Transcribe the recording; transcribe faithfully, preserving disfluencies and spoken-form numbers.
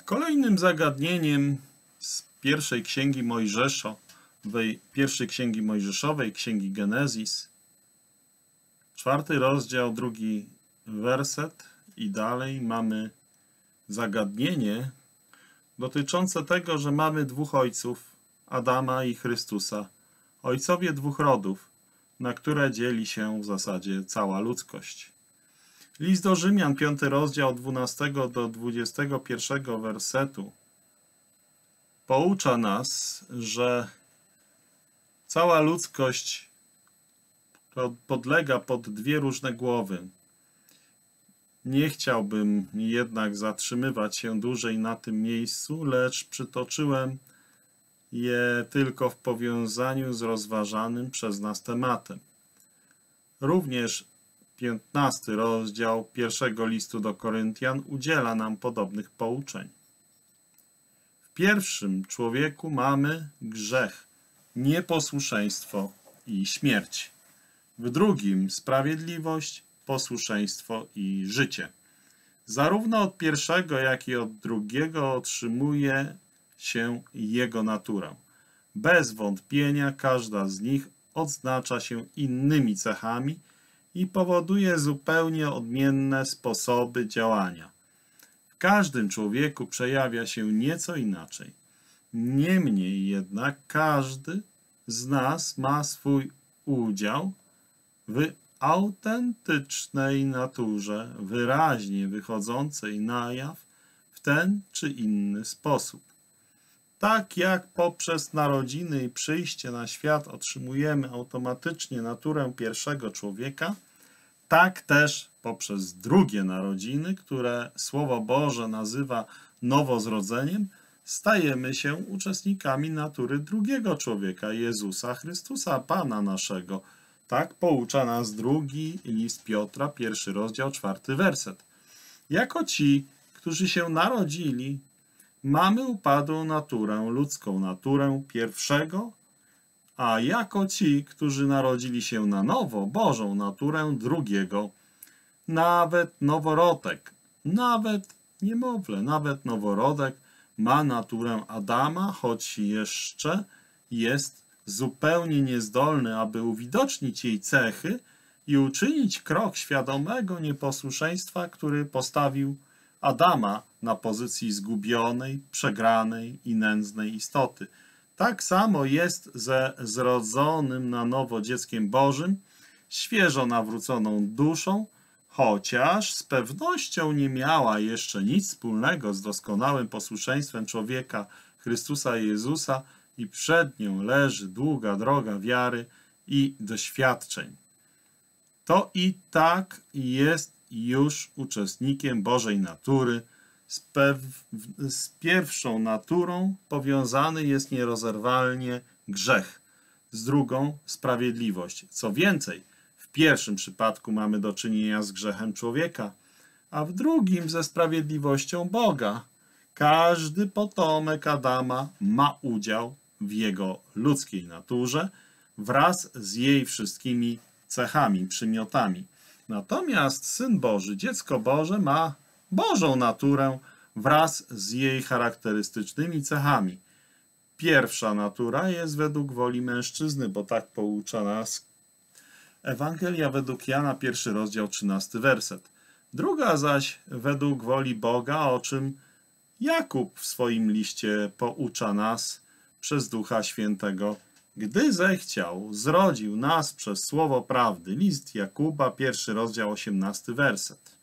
Kolejnym zagadnieniem z pierwszej księgi Mojżeszowej, pierwszej księgi Mojżeszowej, księgi Genezis, czwarty rozdział, drugi werset i dalej mamy zagadnienie dotyczące tego, że mamy dwóch ojców, Adama i Chrystusa, ojcowie dwóch rodów, na które dzieli się w zasadzie cała ludzkość. List do Rzymian, piąty rozdział, dwunastego do dwudziestego pierwszego wersetu poucza nas, że cała ludzkość podlega pod dwie różne głowy. Nie chciałbym jednak zatrzymywać się dłużej na tym miejscu, lecz przytoczyłem je tylko w powiązaniu z rozważanym przez nas tematem. Również piętnasty rozdział pierwszego listu do Koryntian udziela nam podobnych pouczeń. W pierwszym człowieku mamy grzech, nieposłuszeństwo i śmierć. W drugim sprawiedliwość, posłuszeństwo i życie. Zarówno od pierwszego, jak i od drugiego otrzymuje się jego naturę. Bez wątpienia każda z nich odznacza się innymi cechami i powoduje zupełnie odmienne sposoby działania. W każdym człowieku przejawia się nieco inaczej. Niemniej jednak każdy z nas ma swój udział w autentycznej naturze, wyraźnie wychodzącej na jaw w ten czy inny sposób. Tak jak poprzez narodziny i przyjście na świat otrzymujemy automatycznie naturę pierwszego człowieka, tak też poprzez drugie narodziny, które Słowo Boże nazywa nowozrodzeniem, stajemy się uczestnikami natury drugiego człowieka, Jezusa Chrystusa, Pana naszego. Tak poucza nas drugi list Piotra, pierwszy rozdział, czwarty werset. Jako ci, którzy się narodzili, mamy upadłą naturę, ludzką naturę pierwszego, a jako ci, którzy narodzili się na nowo, Bożą naturę drugiego. Nawet noworodek, nawet niemowlę, nawet noworodek ma naturę Adama, choć jeszcze jest zupełnie niezdolny, aby uwidocznić jej cechy i uczynić krok świadomego nieposłuszeństwa, który postawił Adama na pozycji zgubionej, przegranej i nędznej istoty. Tak samo jest ze zrodzonym na nowo dzieckiem Bożym, świeżo nawróconą duszą, chociaż z pewnością nie miała jeszcze nic wspólnego z doskonałym posłuszeństwem człowieka Chrystusa Jezusa i przed nią leży długa droga wiary i doświadczeń. To i tak jest już uczestnikiem Bożej natury. Z, z pierwszą naturą powiązany jest nierozerwalnie grzech, z drugą sprawiedliwość. Co więcej, w pierwszym przypadku mamy do czynienia z grzechem człowieka, a w drugim ze sprawiedliwością Boga. Każdy potomek Adama ma udział w jego ludzkiej naturze wraz z jej wszystkimi cechami, przymiotami. Natomiast Syn Boży, dziecko Boże ma Bożą naturę wraz z jej charakterystycznymi cechami. Pierwsza natura jest według woli mężczyzny, bo tak poucza nas Ewangelia według Jana, pierwszy rozdział, trzynasty werset. Druga zaś według woli Boga, o czym Jakub w swoim liście poucza nas przez Ducha Świętego. Gdy zechciał, zrodził nas przez słowo prawdy. List Jakuba, pierwszy rozdział, osiemnasty werset.